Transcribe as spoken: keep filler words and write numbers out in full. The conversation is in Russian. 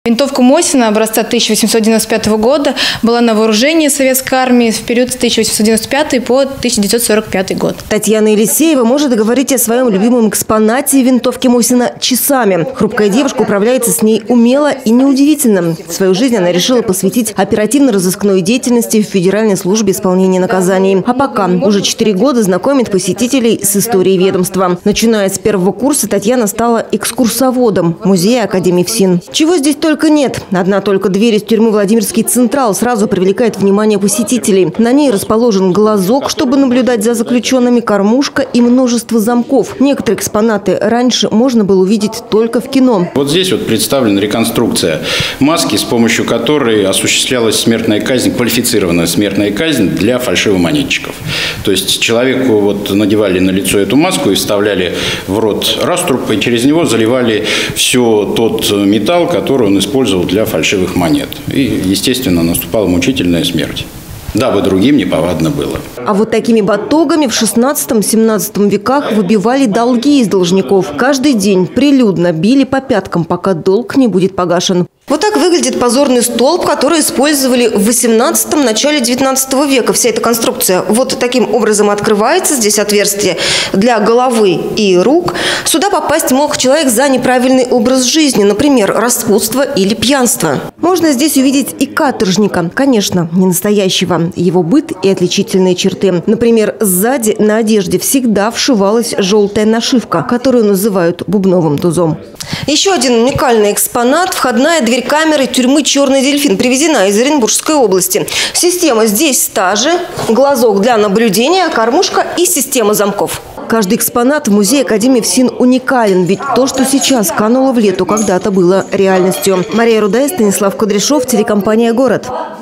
Винтовка Мосина образца тысяча восемьсот девяносто пятого года была на вооружении советской армии в период с тысяча восемьсот девяносто пятого по тысяча девятьсот сорок пятый год. Татьяна Елисеева может говорить о своем любимом экспонате винтовки Мосина часами. Хрупкая девушка управляется с ней умело и неудивительно. Свою жизнь она решила посвятить оперативно-розыскной деятельности в Федеральной службе исполнения наказаний. А пока уже четыре года знакомит посетителей с историей ведомства. Начиная с первого курса Татьяна стала экскурсоводом музея Академии ФСИН. Чего здесь только нет. Одна только дверь из тюрьмы Владимирский Централ сразу привлекает внимание посетителей. На ней расположен глазок, чтобы наблюдать за заключенными, кормушка и множество замков. Некоторые экспонаты раньше можно было увидеть только в кино. Вот здесь вот представлена реконструкция маски, с помощью которой осуществлялась смертная казнь, квалифицированная смертная казнь для фальшивомонетчиков. То есть человеку вот надевали на лицо эту маску и вставляли в рот раструб, и через него заливали все тот металл, который он использовал для фальшивых монет. И, естественно, наступала мучительная смерть, дабы другим неповадно было. А вот такими батогами в шестнадцатом-семнадцатом веках выбивали долги из должников. Каждый день прилюдно били по пяткам, пока долг не будет погашен. Вот так выглядит позорный столб, который использовали в восемнадцатом, начале девятнадцатого века. Вся эта конструкция вот таким образом открывается. Здесь отверстие для головы и рук. Сюда попасть мог человек за неправильный образ жизни, например, распутство или пьянство. Можно здесь увидеть и каторжника. Конечно, не настоящего. Его быт и отличительные черты. Например, сзади на одежде всегда вшивалась желтая нашивка, которую называют бубновым тузом. Еще один уникальный экспонат – входная дверь камеры тюрьмы «Черный дельфин», привезена из Оренбургской области. Система здесь та же, глазок для наблюдения, кормушка и система замков. Каждый экспонат в музее Академии ФСИН уникален, ведь то, что сейчас кануло в лету, когда-то было реальностью. Мария Рудая, Станислав Кудряшов, телекомпания «Город».